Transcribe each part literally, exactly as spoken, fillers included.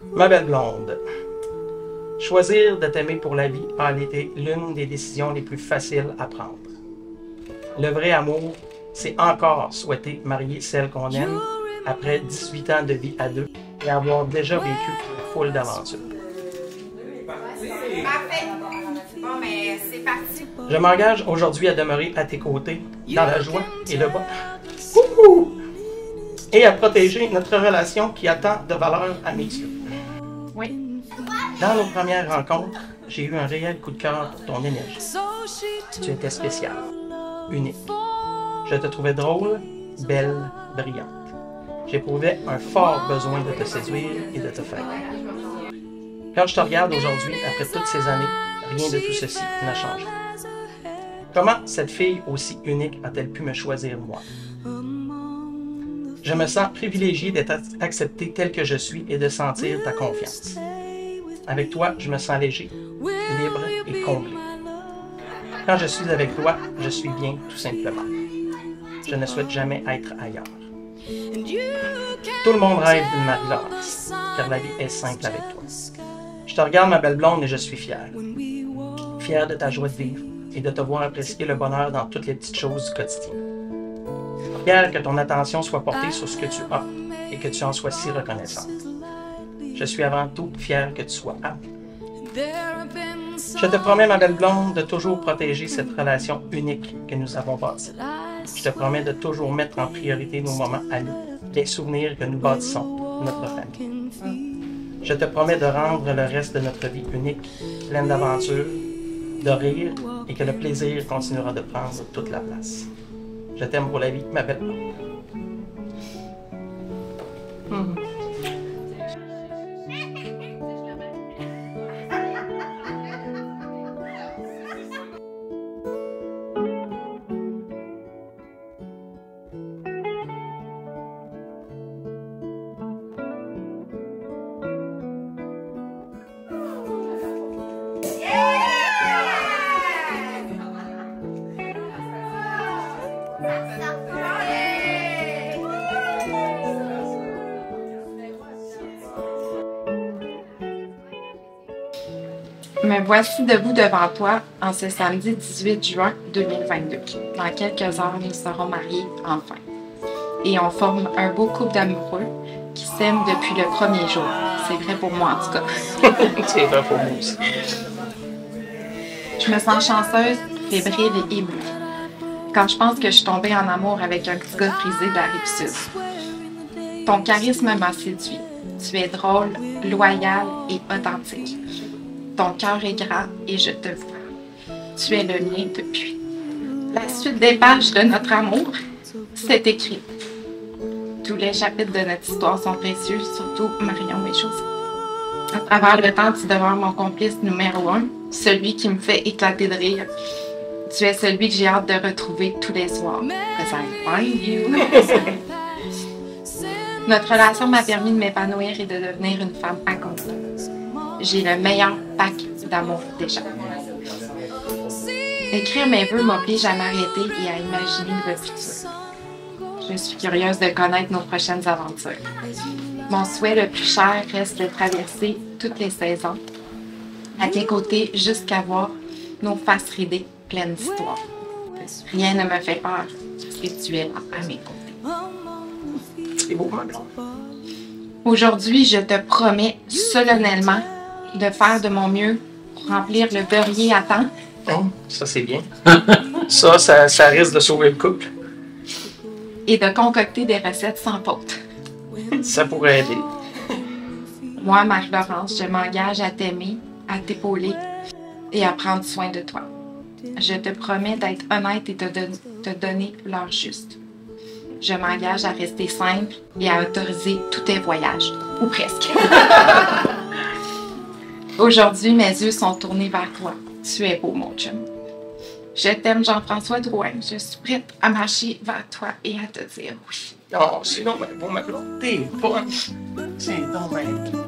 Ma belle blonde, choisir de t'aimer pour la vie a été l'une des décisions les plus faciles à prendre. Le vrai amour, c'est encore souhaiter marier celle qu'on aime après dix-huit ans de vie à deux et avoir déjà vécu une foule d'aventures. Parfait. Bon, mais c'est parti. Je m'engage aujourd'hui à demeurer à tes côtés, dans la joie et le bonheur. Wouhou! Et à protéger notre relation qui a tant de valeur à mes yeux. Oui. Dans nos premières rencontres, j'ai eu un réel coup de cœur pour ton énergie. Tu étais spéciale, unique. Je te trouvais drôle, belle, brillante. J'éprouvais un fort besoin de te séduire et de te faire. Quand je te regarde aujourd'hui, après toutes ces années, rien de tout ceci n'a changé. Comment cette fille aussi unique a-t-elle pu me choisir moi? Je me sens privilégié d'être accepté tel que je suis et de sentir ta confiance. Avec toi, je me sens léger, libre et comblé. Quand je suis avec toi, je suis bien tout simplement. Je ne souhaite jamais être ailleurs. Tout le monde rêve d'une Marie-Laurence, car la vie est simple avec toi. Je te regarde, ma belle blonde, et je suis fier. Fier de ta joie de vivre et de te voir apprécier le bonheur dans toutes les petites choses du quotidien. Fier que ton attention soit portée sur ce que tu as et que tu en sois si reconnaissante. Je suis avant tout fier que tu sois âme. Je te promets, ma belle blonde, de toujours protéger cette relation unique que nous avons bâtie. Je te promets de toujours mettre en priorité nos moments à nous, les souvenirs que nous bâtissons, notre famille. Je te promets de rendre le reste de notre vie unique, pleine d'aventures, de rire et que le plaisir continuera de prendre toute la place. Je t'aime pour la vie, ma belle blonde. Mmh. Me voici debout devant toi en ce samedi dix-huit juin deux mille vingt-deux. Dans quelques heures, nous serons mariés enfin. Et on forme un beau couple d'amoureux qui s'aiment depuis le premier jour. C'est vrai pour moi en tout cas. C'est vrai pour moi aussi. Je me sens chanceuse, fébrile et émue. Quand je pense que je suis tombée en amour avec un petit gars frisé de la Rive-Sud. Ton charisme m'a séduit. Tu es drôle, loyal et authentique. Ton cœur est grand et je te vois. Tu es le mien depuis. La suite des pages de notre amour, c'est écrit. Tous les chapitres de notre histoire sont précieux, surtout Marion et José. À travers le temps, tu demeures mon complice numéro un, celui qui me fait éclater de rire. Tu es celui que j'ai hâte de retrouver tous les soirs. Because I find you. Notre relation m'a permis de m'épanouir et de devenir une femme accomplie. J'ai le meilleur pack d'amour déjà. Écrire mes vœux m'oblige à m'arrêter et à imaginer le futur. Je suis curieuse de connaître nos prochaines aventures. Mon souhait le plus cher reste de traverser toutes les saisons, à tes côtés jusqu'à voir nos faces ridées pleines d'histoire. Rien ne me fait peur, parce que tu es là à mes côtés. C'est beau, ma blonde. Aujourd'hui, je te promets solennellement de faire de mon mieux pour remplir le beurrier à temps. Oh, ça, c'est bien. ça, ça, ça risque de sauver le couple. Et de concocter des recettes sans faute. Ça pourrait aider. Moi, Marie-Laurence, je m'engage à t'aimer, à t'épauler et à prendre soin de toi. Je te promets d'être honnête et de te donner l'heure juste. Je m'engage à rester simple et à autoriser tous tes voyages. Ou presque. Aujourd'hui, mes yeux sont tournés vers toi. Tu es beau, mon chum. Je t'aime, Jean-François Drouin. Je suis prête à marcher vers toi et à te dire oui. Oh, c'est donc bien beau, ma blonde. T'es bonne. C'est donc bien beau.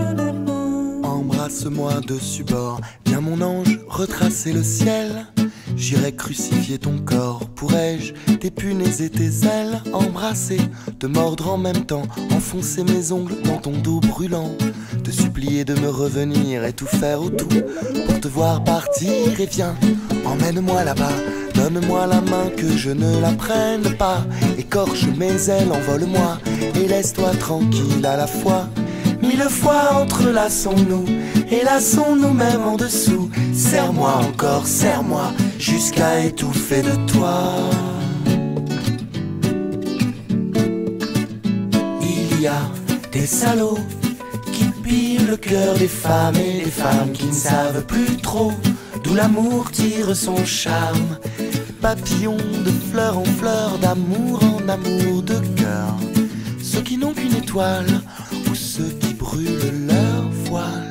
Embrasse-moi dessus bord, viens mon ange retracer le ciel. J'irai crucifier ton corps, pourrais-je t'épunaiser tes ailes, embrasser, te mordre en même temps, enfoncer mes ongles dans ton dos brûlant, te supplier de me revenir et tout faire autour pour te voir partir. Et viens, emmène-moi là-bas, donne-moi la main que je ne la prenne pas, écorche mes ailes, envole-moi et laisse-toi tranquille à la fois. Mille fois entrelaçons-nous et lassons-nous même en dessous. Serre-moi encore, serre-moi jusqu'à étouffer de toi. Il y a des salauds qui pillent le cœur des femmes et des femmes qui ne savent plus trop d'où l'amour tire son charme. Papillons de fleur en fleur, d'amour en amour, de cœur. Ceux qui n'ont qu'une étoile ou ceux qui brûlent leur voile.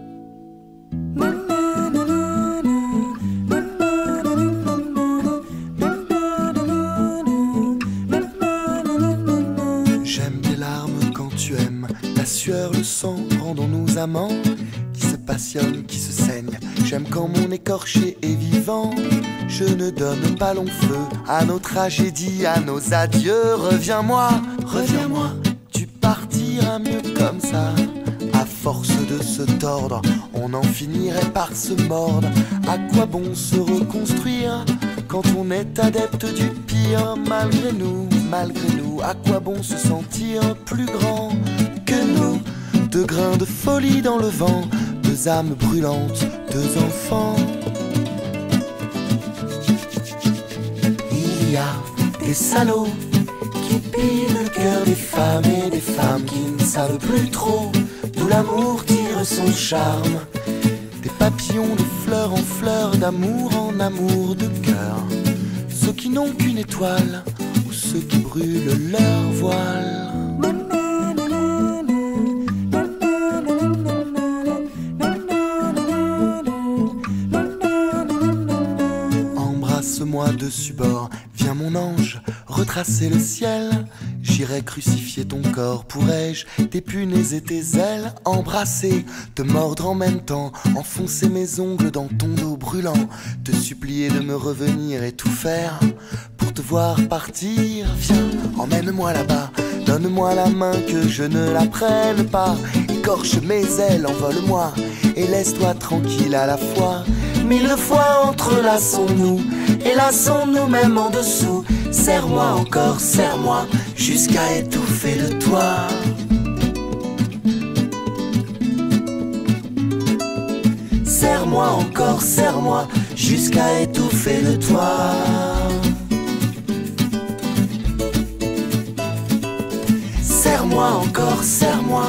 J'aime tes larmes quand tu aimes, la sueur, le sang, rendons-nous amants qui se passionnent, qui se saignent. J'aime quand mon écorché est vivant. Je ne donne pas long feu à nos tragédies, à nos adieux. Reviens-moi, reviens-moi, tu partiras mieux comme ça. À force de se tordre, on en finirait par se mordre. À quoi bon se reconstruire quand on est adepte du pire? Malgré nous, malgré nous, à quoi bon se sentir plus grand que nous? Deux grains de folie dans le vent, deux âmes brûlantes, deux enfants. Il y a des salauds qui pillent le cœur des femmes et des femmes qui ne savent plus trop d'où l'amour tire son charme. Des papillons de fleur en fleur, d'amour en amour, de cœur. Ceux qui n'ont qu'une étoile ou ceux qui brûlent leur voile. Embrasse-moi dessus bord, viens mon ange, retracer le ciel. J'irai crucifier ton corps, pourrais-je t'épunaiser tes ailes, embrasser, te mordre en même temps, enfoncer mes ongles dans ton dos brûlant, te supplier de me revenir et tout faire pour te voir partir. Viens, emmène-moi là-bas, donne-moi la main que je ne la prenne pas, écorche mes ailes, envole-moi et laisse-toi tranquille à la fois. Mille fois entrelaçons-nous et lassons-nous même en dessous. Serre-moi encore, serre-moi jusqu'à étouffer de toi. Serre-moi encore, serre-moi jusqu'à étouffer de toi. Serre-moi encore, serre-moi.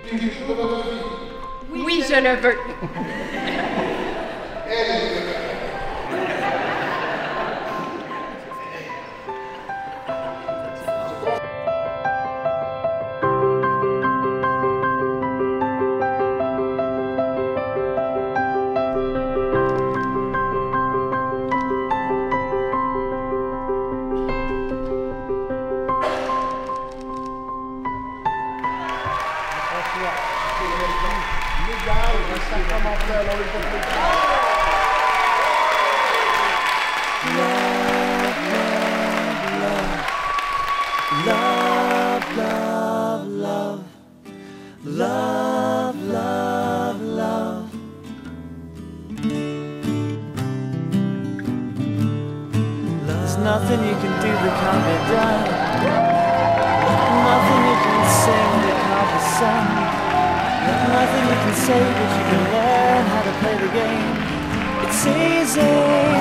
Oui, je le veux. Nothing you can do that can't be done. Nothing you can sing that can't be sung. Nothing you can say that you can learn how to play the game. It's easy.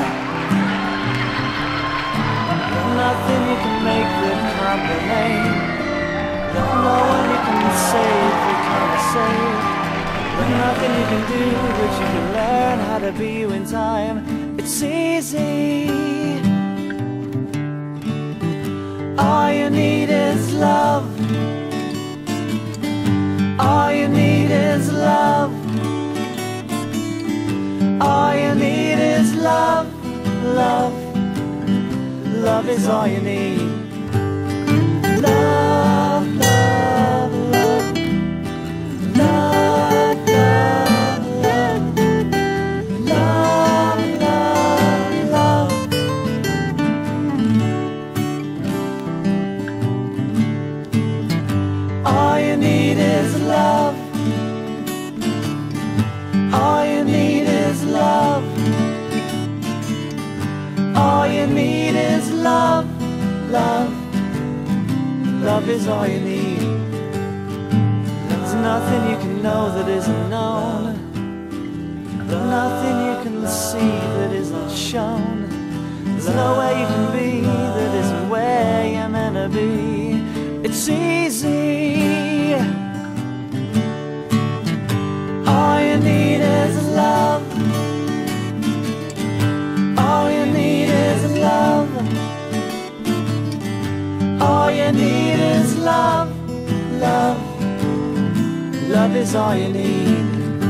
Nothing you can make that can't be made. No one you can save that can't be saved. Nothing you can do that you can learn how to be you in time. It's easy. All you need is love. All you need is love. All you need is love. Love. Love is all you need. Love, love, love. Love, love, love. Love, love, love. All you need is love. All you need is love. All you need is love. Love. Love is all you need. There's nothing you can know that isn't known. Nothing you can see that isn't shown. There's nowhere you can be that isn't where you're meant to be. It's easy. All you need is love. All you need is love. All you need is love. Love. Love is all you need.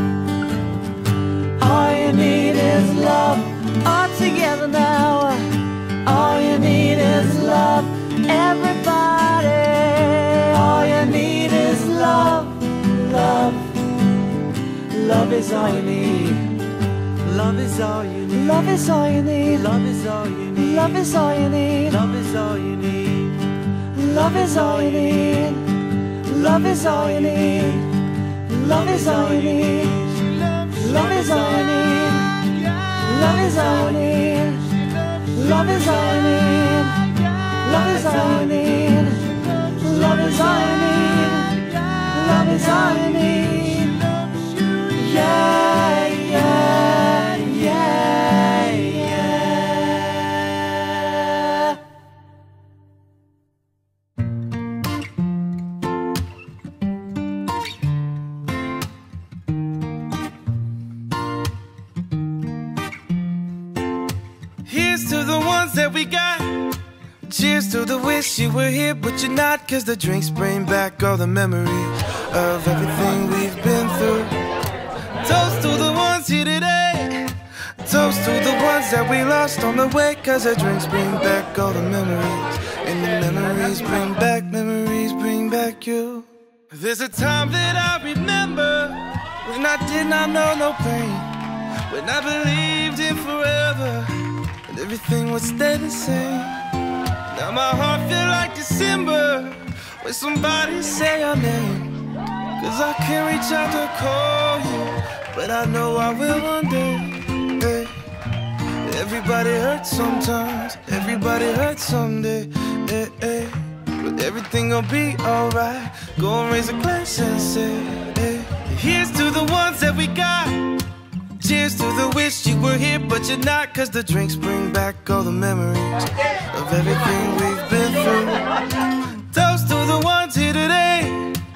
All you need is love. All together now. All you need is love. Everybody. All you need is love. Love. Love is all you need. Love is all you need. Love is all you need. Love is all you need. Love is all you need. Love is all you need. Love is all you need. Love is all you need. Love is all you need. Love is all you need. Love is all you need. Love is all you need. Love is all you need. Love is all you need. Love is all you need. Yeah, yeah, yeah, yeah. Here's to the ones that we got. Cheers to the wish you were here, but you're not. Cause the drinks bring back all the memories of everything we've been through. Toast to the ones here today. Toast to the ones that we lost on the way. Cause the drinks bring back all the memories. And the memories bring back, memories bring back you. There's a time that I remember when I did not know no pain, when I believed in forever and everything would stay the same. Now my heart feels like December when somebody say your name. Cause I can't reach out to call you, but I know I will one day. Hey. Everybody hurts sometimes, everybody hurts someday. Hey, hey. But everything gon' be alright. Go and raise a glass and say, hey. Here's to the ones that we got. Cheers to the wish you were here, but you're not. Cause the drinks bring back all the memories of everything we've been through. Toast to the ones here today.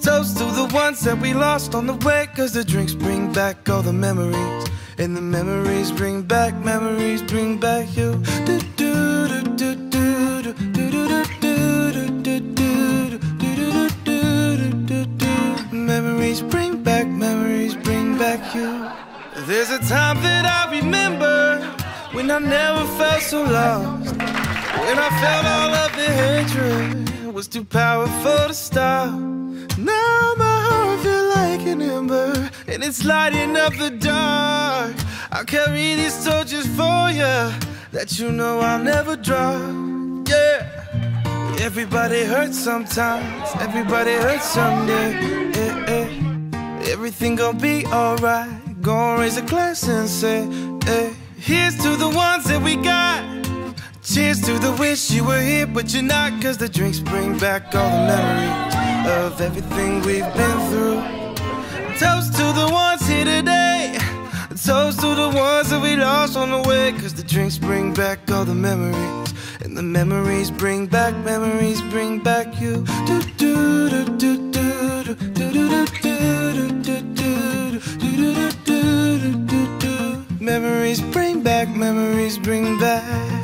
Toast to the ones that we lost on the way, cause the drinks bring back all the memories. And the memories bring back, memories bring back you. Do, do, do, do, do, do, do, do, do, do, do, do. Memories bring back, memories bring back you. There's a time that I remember when I never felt so lost, when I felt all of the hatred was too powerful to stop. Now my heart feels like an ember, and it's lighting up the dark. I'll carry these torches for you, that you know I'll never drop. Yeah. Everybody hurts sometimes, everybody hurts someday. Yeah, yeah. Everything gon' be alright. Gonna raise a glass and say, hey. Here's to the ones that we got. Cheers to the wish you were here but you're not, cause the drinks bring back all the memories of everything we've been through. Toast to the ones here today. Toast to the ones that we lost on the way, cause the drinks bring back all the memories. And the memories bring back, memories bring back you. Do do do do do do do do do do do do do. Memories bring back, memories bring back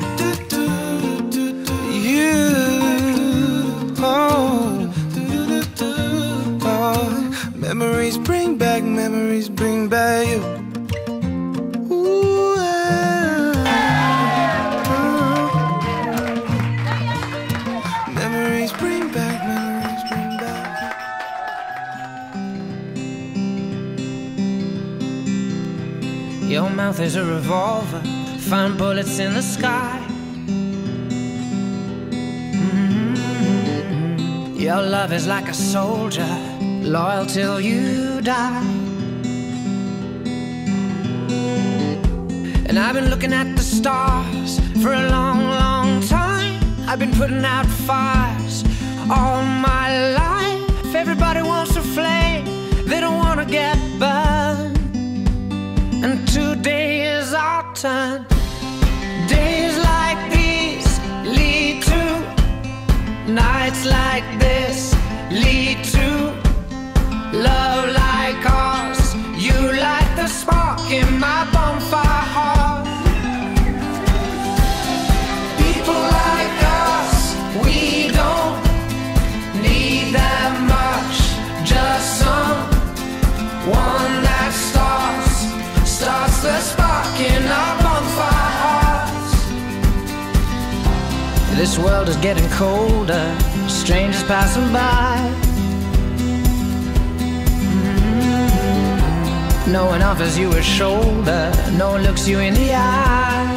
you. Oh. Oh. Memories bring back, memories bring back you. Ooh, yeah. Oh. Memories bring back, memories bring back. Your mouth is a revolver, find bullets in the sky. Mm-hmm. Your love is like a soldier, loyal till you die. And I've been looking at the stars for a long, long time. I've been putting out fires all my life. Everybody wants a flame, they don't want to get burned. And today is our turn. Days like these lead to nights like this, lead to love like ours. You light the spark in my bonfire heart. People like us, we don't need that much, just someone that starts starts the spark in our bonfire hearts. This world is getting colder, strangers passing by. Mm-hmm. No one offers you a shoulder, no one looks you in the eye.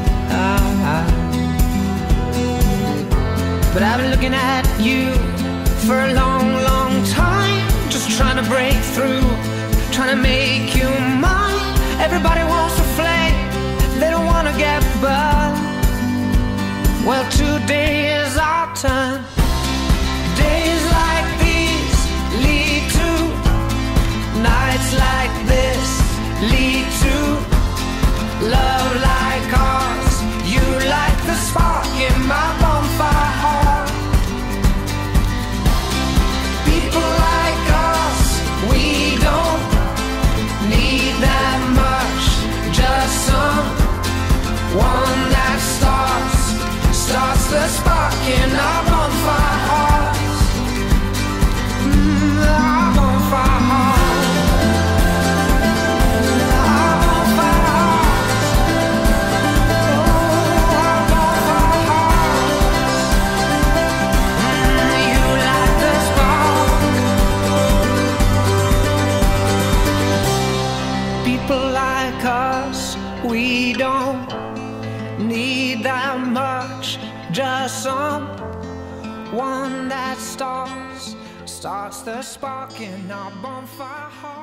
But I've been looking at you for a long, long time, just trying to break through, trying to make you mine. Everybody wants a flame, they don't want to get burned. Well, today is our turn. Days like these lead to nights like this, lead to love like ours. You light the spark in my bonfire heart. People like us, we don't need that much, just someone that starts starts the spark in our bonfire hearts. Mm, our bonfire hearts. Our bonfire hearts. Oh, our bonfire hearts. Mm, you light the spark. People like us, we don't need that much, just someone that starts starts the spark in our bonfire heart.